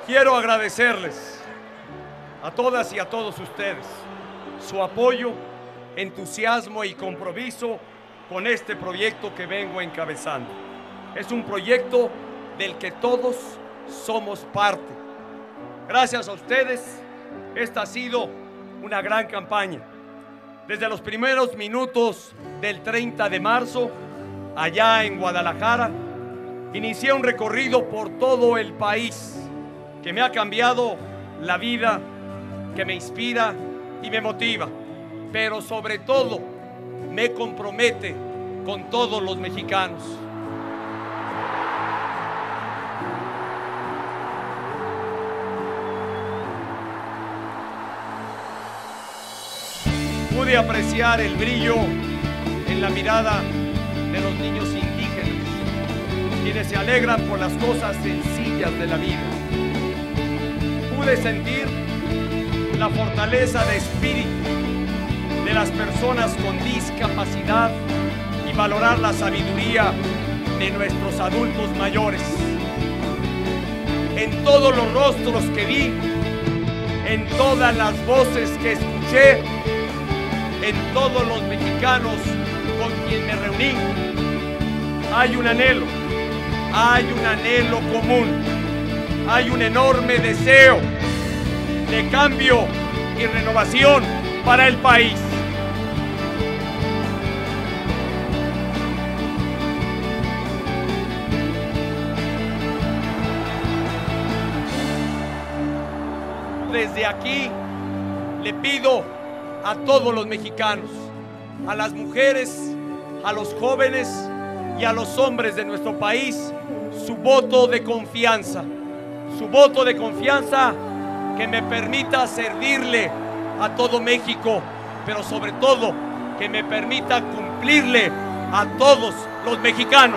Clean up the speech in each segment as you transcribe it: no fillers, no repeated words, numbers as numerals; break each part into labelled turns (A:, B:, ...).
A: Quiero agradecerles a todas y a todos ustedes su apoyo, entusiasmo y compromiso con este proyecto que vengo encabezando. Es un proyecto del que todos somos parte. Gracias a ustedes, esta ha sido una gran campaña. Desde los primeros minutos del 30 de marzo, allá en Guadalajara, inicié un recorrido por todo el país que me ha cambiado la vida, que me inspira y me motiva, pero sobre todo me compromete con todos los mexicanos. Pude apreciar el brillo en la mirada de los niños indígenas, quienes se alegran por las cosas sencillas de la vida. Pude sentir la fortaleza de espíritu de las personas con discapacidad y valorar la sabiduría de nuestros adultos mayores. En todos los rostros que vi, en todas las voces que escuché, en todos los mexicanos con quien me reuní, hay un anhelo común, hay un enorme deseo de cambio y renovación para el país. Desde aquí le pido a todos los mexicanos, a las mujeres, a los jóvenes y a los hombres de nuestro país, su voto de confianza que me permita servirle a todo México, pero sobre todo que me permita cumplirle a todos los mexicanos.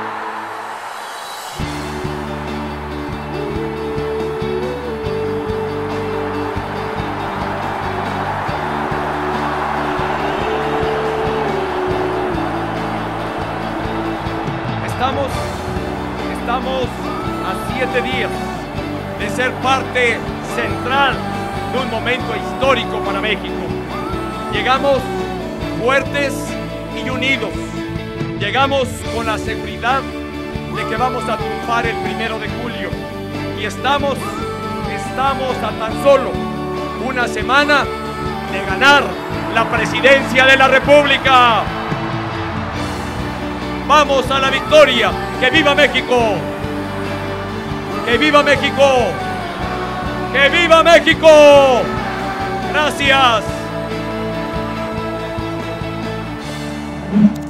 A: Estamos a 7 días de ser parte central de un momento histórico para México. Llegamos fuertes y unidos. Llegamos con la seguridad de que vamos a triunfar el 1 de julio. Y estamos a tan solo una semana de ganar la presidencia de la República. ¡Vamos a la victoria! ¡Que viva México! ¡Que viva México! ¡Que viva México! ¡Gracias!